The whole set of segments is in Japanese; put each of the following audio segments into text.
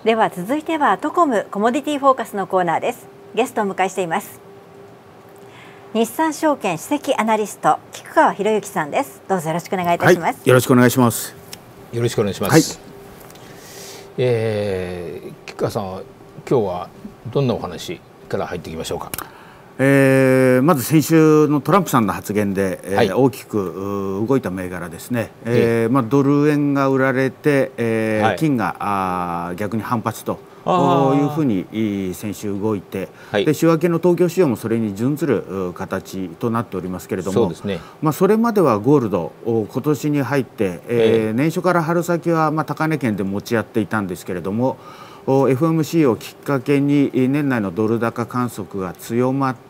では続いてはトコムコモディティフォーカスのコーナーです。ゲストをお迎えしています。日産証券首席アナリスト菊川博之さんです。どうぞよろしくお願いいたします。 よろしくお願いします。 よろしくお願いします。菊川さんは今日はどんなお話から入っていきましょうか。 まず先週のトランプさんの発言で、大きく動いた銘柄ですね。ドル円が売られて、金が逆に反発というふうに先週動いて、で週明けの東京市場もそれに準ずる形となっておりますけれども、それまではゴールド今年に入って、年初から春先は高値圏で持ち合っていたんですけれども、FOMC をきっかけに年内のドル高観測が強まって、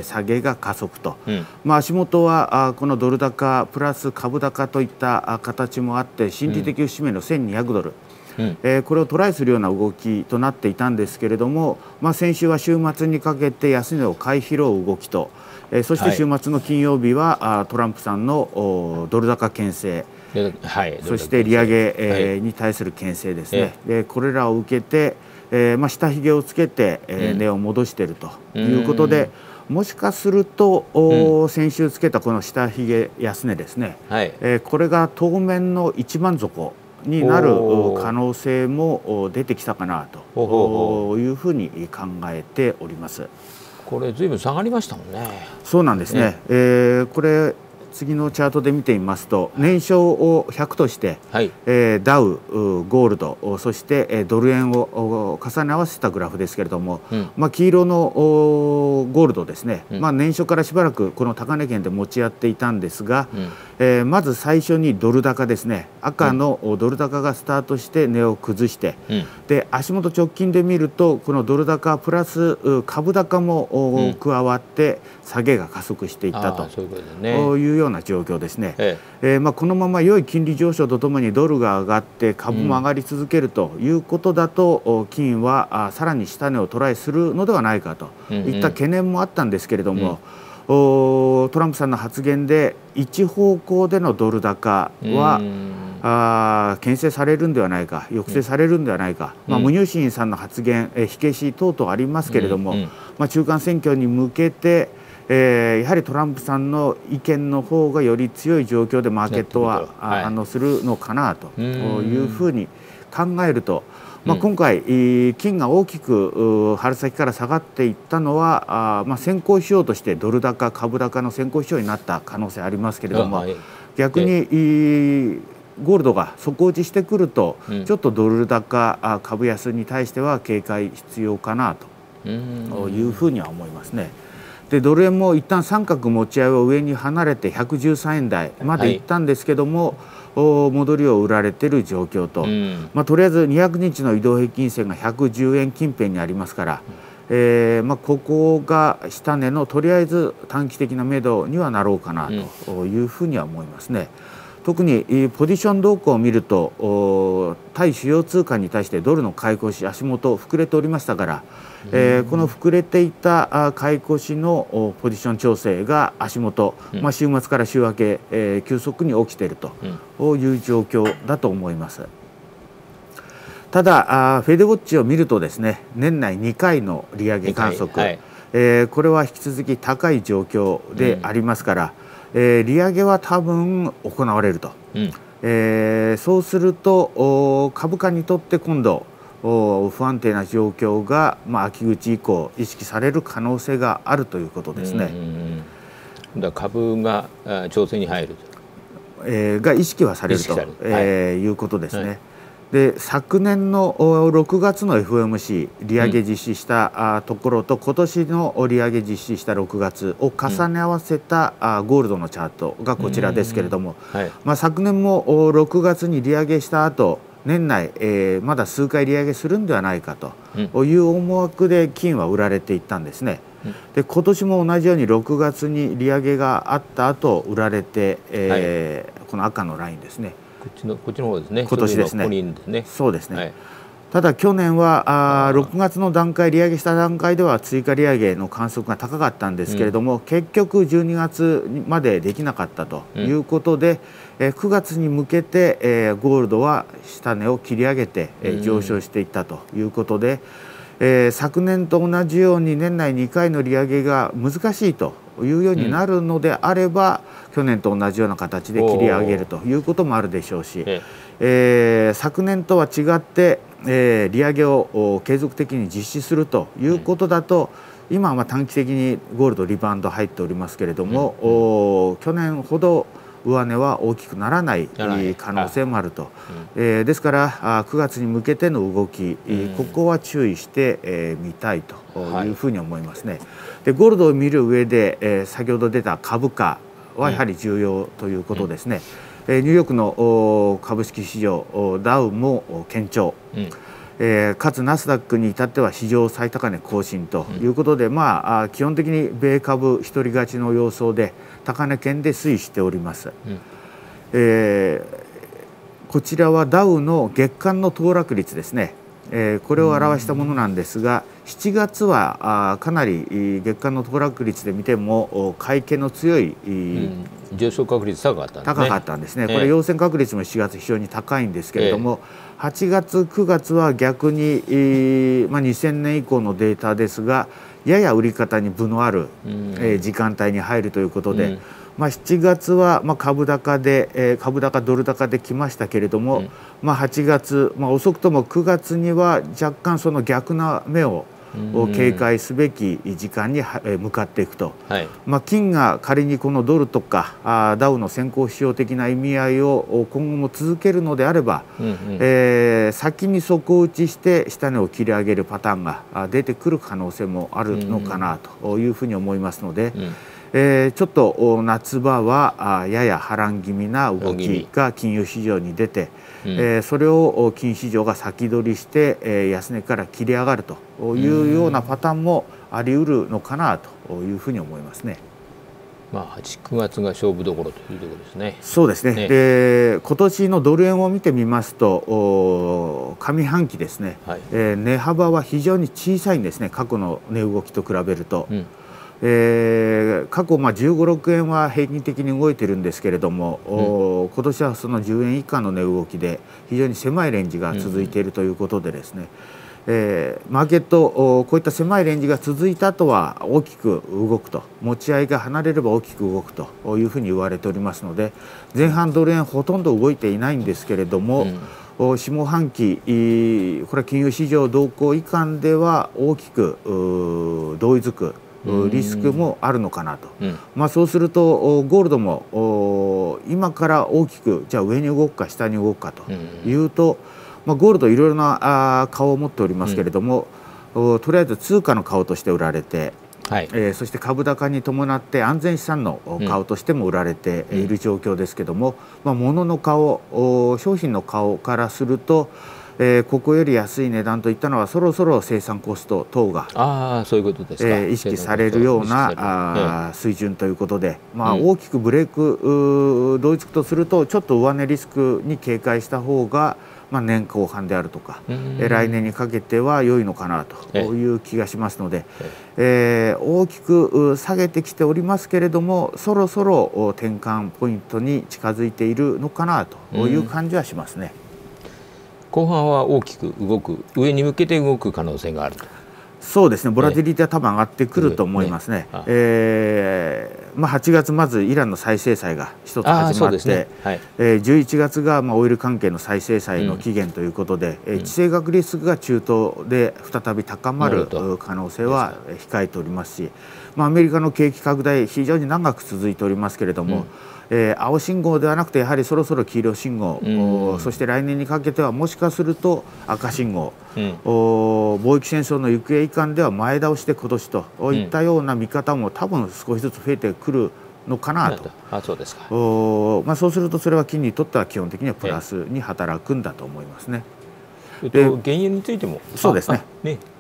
下げが加速と、足元はこのドル高プラス株高といった形もあって心理的節目の1200ドル、これをトライするような動きとなっていたんですけれども、先週は週末にかけて安値を買い拾う動きと、そして週末の金曜日はトランプさんのドル高牽制、そして利上げ、に対する牽制ですね。でこれらを受けて、下髭をつけて、値を戻しているということで、もしかすると、先週つけたこの下髭安値ですね、これが当面の一番底になる可能性も出てきたかなというふうに考えております。 これずいぶん下がりましたもんね。 そうなんですね。これ次のチャートで見てみますと、年商を100として、ダウ、ゴールド、そしてドル円を重ね合わせたグラフですけれども、黄色のゴールドですね、年初からしばらくこの高値圏で持ち合っていたんですが、まず最初にドル高ですね、赤のドル高がスタートして値を崩して、で足元直近で見るとこのドル高プラス株高も加わって下げが加速していったというような状況ですね。このまま良い金利上昇とともにドルが上がって株も上がり続けるということだと、金はさらに下値をトライするのではないかといった懸念もあったんですけれども、トランプさんの発言で一方向でのドル高は牽制されるんではないか、抑制されるんではないか、ムニューシンさんの発言、火消し等々ありますけれども、中間選挙に向けてやはりトランプさんの意見の方がより強い状況でマーケットは反応するのかなというふうに考えると、今回金が大きく春先から下がっていったのは先行指標としてドル高株高の先行指標になった可能性ありますけれども、逆にゴールドが底打ちしてくると、ちょっとドル高株安に対しては警戒必要かなというふうには思いますね。でドル円も一旦三角持ち合いを上に離れて113円台まで行ったんですけども、戻りを売られている状況と、とりあえず200日の移動平均線が110円近辺にありますから、ここが下値のとりあえず短期的な目処にはなろうかなというふうには思いますね。特にポジション動向を見ると、対主要通貨に対してドルの買い越し足元膨れておりましたから、この膨れていた買い越しのポジション調整が足元、週末から週明け、急速に起きているという状況だと思います。ただフェデウォッチを見るとですね、年内2回の利上げ観測、これは引き続き高い状況でありますから、利上げは多分行われると、そうすると株価にとって今度不安定な状況が、秋口以降意識される可能性があるということですね。 だから株が調整に入る、 が意識はされるということですね。で昨年の6月の FOMC 利上げ実施したところと、今年の利上げ実施した6月を重ね合わせたゴールドのチャートがこちらですけれども、昨年も6月に利上げした後、年内、まだ数回利上げするんではないかという思惑で金は売られていったんですね。で今年も同じように6月に利上げがあった後売られて、この赤のラインですね、 こっちの方ですね。 今年ですね。そうですね。 ただ去年は6月の段階利上げした段階では追加利上げの観測が高かったんですけれども、結局12月までできなかったということで、9月に向けてゴールドは下値を切り上げて上昇していったということで、昨年と同じように年内2回の利上げが難しいというようになるのであれば、去年と同じような形で切り上げるということもあるでしょうし、昨年とは違って利上げを継続的に実施するということだと、今は短期的にゴールドリバウンド入っておりますけれども、去年ほど上値は大きくならない可能性もあると、ですから9月に向けての動き、ここは注意してみたいというふうに思いますね。でゴールドを見る上で、先ほど出た株価はやはり重要ということですね。ニューヨークの株式市場ダウも堅調、かつナスダックに至っては史上最高値更新ということで、基本的に米株一人勝ちの様相で高値圏で推移しております。こちらはダウの月間の騰落率ですね。これを表したものなんですが、7月はかなり月間の騰落率で見ても買い気の強い、 上昇確率高かったんですね。 高かったんですね。これ陽線確率も7月非常に高いんですけれども、8月9月は逆に、2000年以降のデータですが、やや売り方に分のある、時間帯に入るということで、7月は株高で、株高ドル高で来ましたけれども、8月、遅くとも9月には若干その逆な目を警戒すべき時間に向かっていくと、金が仮にこのドルとかダウの先行指標的な意味合いを今後も続けるのであれば、先に底打ちして下値を切り上げるパターンが出てくる可能性もあるのかなというふうに思いますので、ちょっと夏場はやや波乱気味な動きが金融市場に出て、それを金市場が先取りして安値から切り上がるというようなパターンもあり得るのかなというふうに思いますね。 8、9月が勝負どころというところですね。 そうですね。で今年のドル円を見てみますと、上半期ですね、値幅は非常に小さいんですね。過去の値動きと比べると。過去15、6円は平均的に動いてるんですけれども、今年はその10円以下の値動きで非常に狭いレンジが続いているということでですね、マーケットこういった狭いレンジが続いた後は大きく動くと、持ち合いが離れれば大きく動くというふうに言われておりますので、前半ドル円ほとんど動いていないんですけれども、下半期これは金融市場動向以下では大きく同意づくリスクもあるのかなと、そうするとゴールドも今から大きくじゃあ上に動くか下に動くかというと、ゴールドいろいろな顔を持っておりますけれども、とりあえず通貨の顔として売られて、そして株高に伴って安全資産の顔としても売られている状況ですけども、物の顔、商品の顔からすると、ここより安い値段といったのはそろそろ生産コスト等がそういうことですか、 意識されるような水準ということで、大きくブレイク同一とするとちょっと上値リスクに警戒した方が、年後半であるとか来年にかけては良いのかなという気がしますので、大きく下げてきておりますけれども、そろそろ転換ポイントに近づいているのかなという感じはしますね。 後半は大きく動く、上に向けて動く可能性があると。 そうですね、ボラティリティは多分上がってくると思いますね。8月まずイランの再制裁が一つ始まって、11月がオイル関係の再制裁の期限ということで、地政学リスクが中東で再び高まる可能性は控えておりますし、アメリカの景気拡大非常に長く続いておりますけれども、青信号ではなくてやはりそろそろ黄色信号、そして来年にかけてはもしかすると赤信号、貿易戦争の行方いかんでは前倒しで今年といったような見方も多分少しずつ増えてくるのかなと。 そうですか。 そうするとそれは金にとっては基本的にはプラスに働くんだと思いますね。 原油についてもそうですね。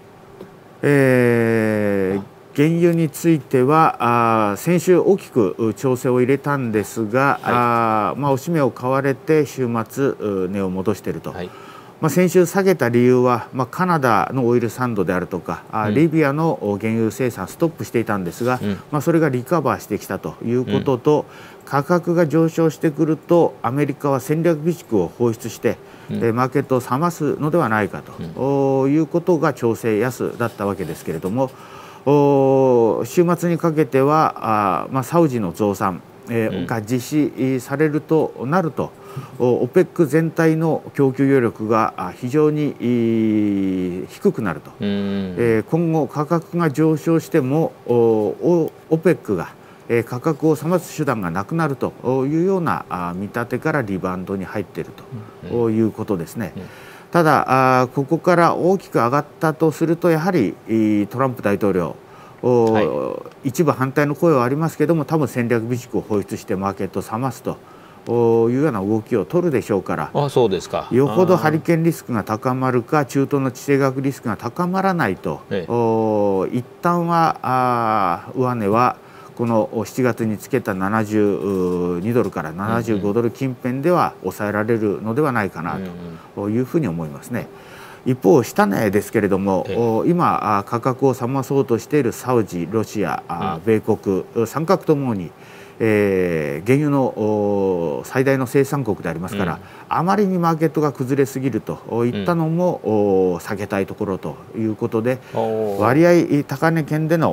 原油については先週大きく調整を入れたんですが、押し目を買われて週末値を戻していると先週下げた理由は、カナダのオイルサンドであるとか、リビアの原油生産ストップしていたんですが、それがリカバーしてきたということと、価格が上昇してくるとアメリカは戦略備蓄を放出して、マーケットを冷ますのではないかということが調整安だったわけですけれども、週末にかけてはサウジの増産が実施されるとなると、OPEC 全体の供給余力が非常に低くなると、今後価格が上昇してもOPEC が価格を冷ます手段がなくなるというような見立てからリバウンドに入っているということですね。ただここから大きく上がったとすると、やはりトランプ大統領、一部反対の声はありますけれども、多分戦略備蓄を放出してマーケットを冷ますというような動きを取るでしょうから、 そうですか。 よほどハリケーンリスクが高まるか、中東の地政学リスクが高まらないと、一旦は上値はこの7月につけた72ドルから75ドル近辺では抑えられるのではないかなというふうに思いますね。一方、下値ですけれども、今価格を冷まそうとしているサウジ、ロシア、米国三角ともに原油の最大の生産国でありますから、あまりにマーケットが崩れすぎるといったのも避けたいところということで、割合高値圏での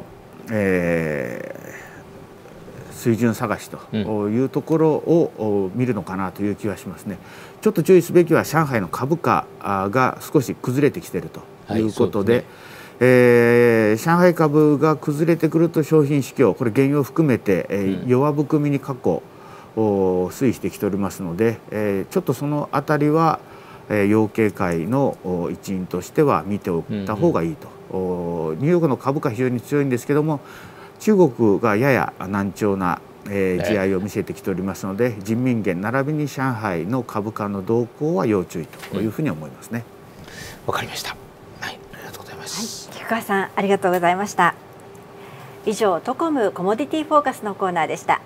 水準探しというところを見るのかなという気はしますね。ちょっと注意すべきは上海の株価が少し崩れてきているということで、上海株が崩れてくると商品市況、これ原油を含めて弱含みに過去推移してきておりますので、ちょっとそのあたりは要警戒の一因としては見ておった方がいいと。ニューヨークの株価非常に強いんですけども、中国がやや難聴な地合いを見せてきておりますので、人民元並びに上海の株価の動向は要注意というふうに思いますね。 わかりました。はい、ありがとうございます。 菊川さん、ありがとうございました。以上、トコムコモディティフォーカスのコーナーでした。